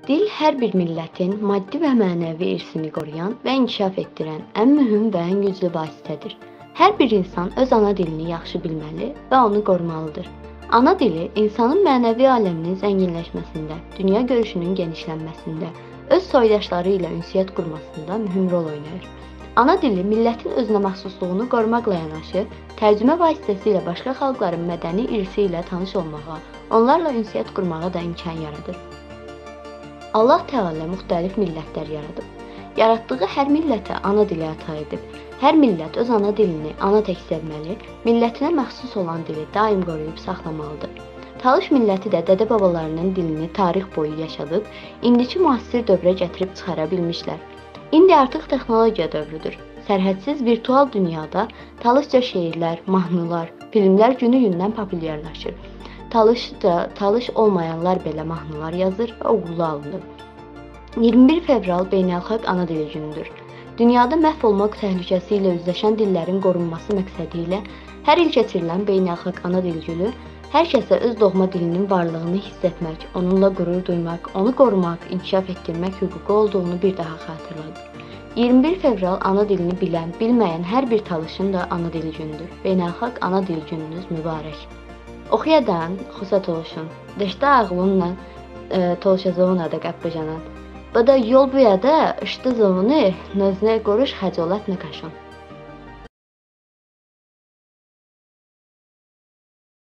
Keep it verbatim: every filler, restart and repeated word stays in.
Dil hər bir millətin maddi və mənəvi irsini qoruyan və inkişaf etdirən ən mühüm və ən güclü vasitədir. Hər bir insan öz ana dilini yaxşı bilməli və onu qorumalıdır. Ana dili insanın mənəvi aləminin zənginləşməsində, dünya görüşünün genişlənməsində, öz soydaşları ilə ünsiyyət qurmasında mühüm rol oynayır. Ana dili millətin özünəməxsusluğunu qorumaqla yanaşı, tərcümə vasitəsilə başqa xalqların mədəni irsi ilə tanış olmağa, onlarla ünsiyyət qurmağa da imkan yaradır. Allah Təala müxtəlif millətlər yaradıb. Yaratdığı hər millətə ana dili əta edib. Hər millət öz ana dilini ana tək sevməli, millətinə məxsus olan dili daim qoruyub saxlamalıdır. Talış milləti də dədə-babalarının dilini tarix boyu yaşadıb, indiki müasir dövrə gətirib çıxara bilmişlər. İndi artıq texnologiya dövrüdür. Sərhədsiz virtual dünyada talışca şeirlər, mahnılar, filmlər günü-gündən populyarlaşır. Talışca, talış olmayanlar belə mahnılar yazır və uğurlu alınır. iyirmi bir fevral Beynəlxalq Ana Dili Günüdür. Dünyada məhv olmaq təhlükəsi ilə üzləşən dillərin qorunması məqsədi ilə hər il keçirilən Beynəlxalq Ana Dili Günü hər kəsə öz doğma dilinin varlığını hiss etmək, onunla qürur duymaq, onu qorumaq, inkişaf etdirmək hüququ olduğunu bir daha xatırladır. iyirmi bir fevral ana dilini bilən, bilməyən hər bir talışın da ana dili günüdür. Beynəlxalq Ana Dili Gününüz mübarək. Oxuyadan xusa toluşun, deşdə ağlınla toluşacağına da qəbbıcanan. Bada yol bu yada, ışdı zovunu, nözne qoruş xəcalət nə qaşın.